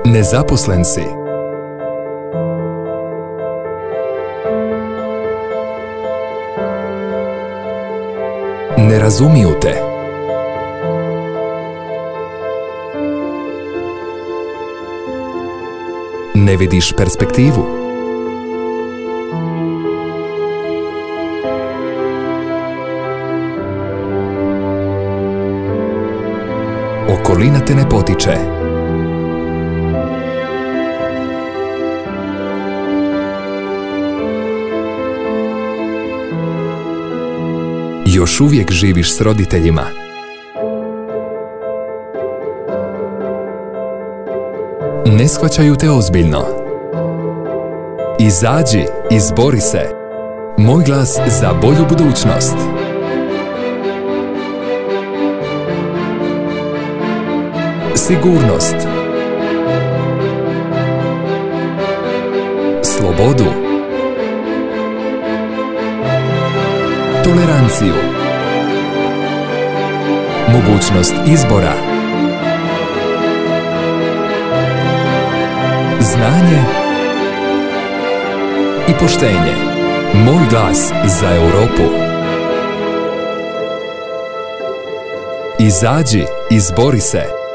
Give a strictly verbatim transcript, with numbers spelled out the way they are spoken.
Nezaposlen si. Ne razumiju te. Ne vidiš perspektivu. Okolina te ne potiče. Još uvijek živiš s roditeljima. Ne shvaćaju te ozbiljno. Izađi, izbori se. Moj glas za bolju budućnost. Sigurnost. Slobodu. Toleranciju. Mogućnost izbora. Znanje i poštenje. Moj glas za Europu. Izađi, izbori se.